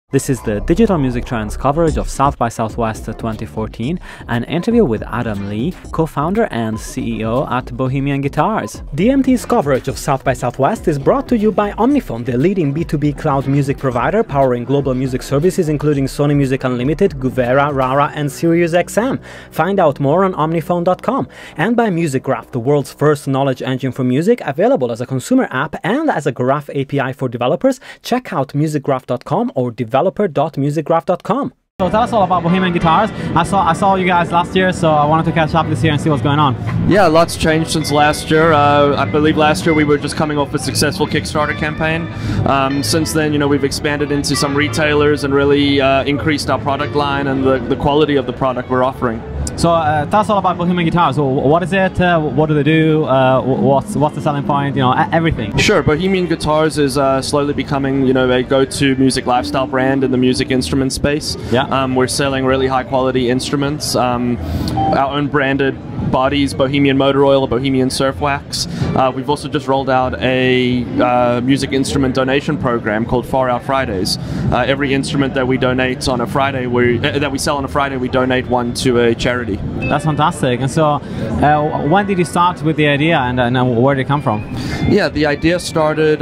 This is the Digital Music Trends coverage of South by Southwest 2014, an interview with Adam Lee, co-founder and CEO at Bohemian Guitars. DMT's coverage of South by Southwest is brought to you by Omnifone, the leading B2B cloud music provider powering global music services including Sony Music Unlimited, Guvera, Rara and SiriusXM. Find out more on omnifone.com. And by MusicGraph, the world's first knowledge engine for music, available as a consumer app and as a Graph API for developers. Check out musicgraph.com or developer.musicgraph.com. So tell us all about Bohemian Guitars. I saw you guys last year, so I wanted to catch up this year and see what's going on. Yeah, lots changed since last year. I believe last year we were just coming off a successful Kickstarter campaign. Since then, we've expanded into some retailers and really increased our product line and the quality of the product we're offering. So tell us all about Bohemian Guitars. What is it? What do they do? What's the selling point? Everything. Sure. Bohemian Guitars is slowly becoming, a go-to music lifestyle brand in the music instrument space. Yeah. We're selling really high-quality instruments. Our own branded bodies, Bohemian Motor Oil, Bohemian Surf Wax. We've also just rolled out a music instrument donation program called Far Out Fridays. Every instrument that we donate on a Friday, that we sell on a Friday, we donate one to a charity. That's fantastic. And so, when did you start with the idea, and where did it come from? Yeah, the idea started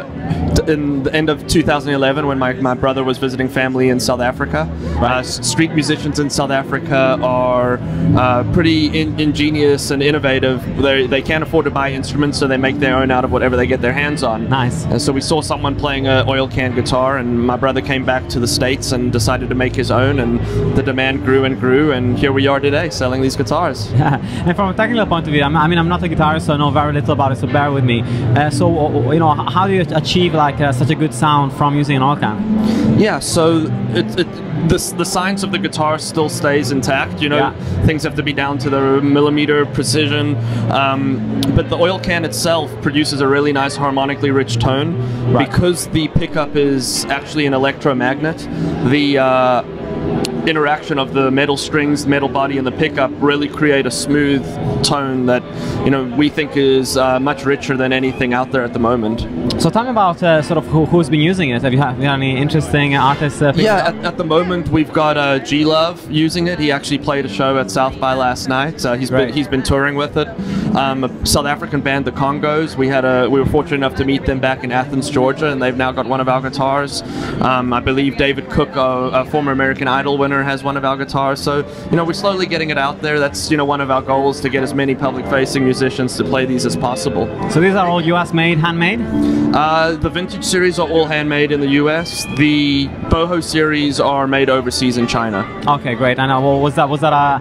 in the end of 2011 when my brother was visiting family in South Africa. Right. Street musicians in South Africa are pretty ingenious and innovative. They can't afford to buy instruments, so they make their own out of whatever they get their hands on. Nice. And so we saw someone playing an oil can guitar, and my brother came back to the States and decided to make his own, and the demand grew and grew, and here we are today selling these guitars. Yeah. And from a technical point of view, I'm not a guitarist, so I know very little about it, so bear with me. How do you achieve such a good sound from using an oil can? Yeah, so the science of the guitar still stays intact. Things have to be down to the millimeter precision, but the oil can itself produces a really nice harmonically rich tone. Right. Because the pickup is actually an electromagnet. The interaction of the metal strings, metal body, and the pickup really create a smooth tone that we think is much richer than anything out there at the moment. So tell me about sort of who's been using it. Have you had any interesting artists? Yeah, at the moment we've got G-Love using it. He actually played a show at South by last night. He's been touring with it. A South African band, the Congos. We were fortunate enough to meet them back in Athens, Georgia, and they've now got one of our guitars. I believe David Cook, a former American Idol winner, has one of our guitars. So we're slowly getting it out there. That's one of our goals, to get as many public-facing musicians to play these as possible. So these are all US made, handmade? The vintage series are all handmade in the US. The Boho series are made overseas in China. Okay, great. And was that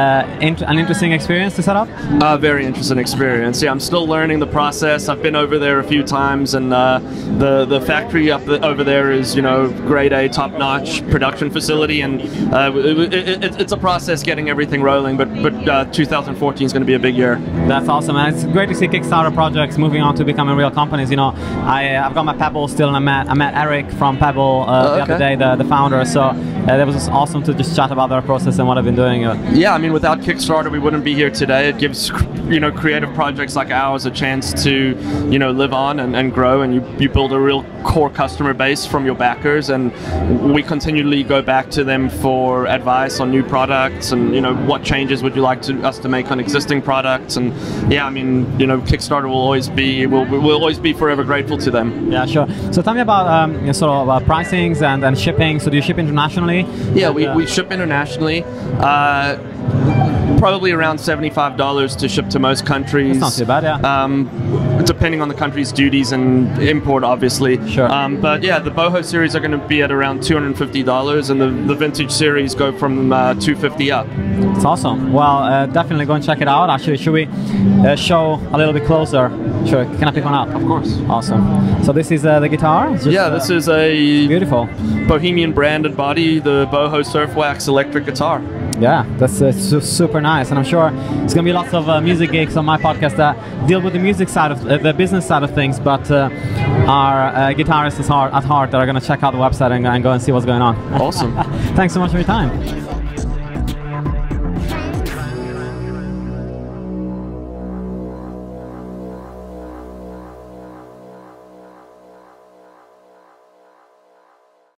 an interesting experience to set up? Very interesting experience. Yeah, I'm still learning the process. I've been over there a few times, and the factory over there is grade A, top-notch production facility, and it's a process getting everything rolling. But 2014 is going to be a big year. That's awesome, and it's great to see Kickstarter projects moving on to becoming real companies. I've got my Pebble still, and I met Eric from Pebble the other day, the founder. So that was just awesome to just chat about their process and what I've been doing. Yeah, without Kickstarter, we wouldn't be here today. It gives creative projects like ours a chance to live on and grow, and you build a real core customer base from your backers, and we continually go back to them for advice on new products and what changes would you like us to make on existing products. And yeah, Kickstarter will always be we'll always be forever grateful to them. Yeah, sure. So tell me about pricings and shipping. So do you ship internationally? Yeah, we ship internationally. Probably around $75 to ship to most countries. That's not too bad, yeah. Depending on the country's duties and import, obviously. Sure. But yeah, the Boho series are going to be at around $250, and the vintage series go from $250 up. It's awesome. Well, definitely go and check it out. Actually, should we show a little bit closer? Sure. Can I pick one up? Of course. Awesome. So this is the guitar? This is a beautiful Bohemian branded body, the Boho Surf Wax electric guitar. Yeah, that's super nice, and I'm sure there's going to be lots of music gigs on my podcast that deal with the music side of the business side of things, but are guitarists at heart that are going to check out the website and go and see what's going on. Awesome. Thanks so much for your time.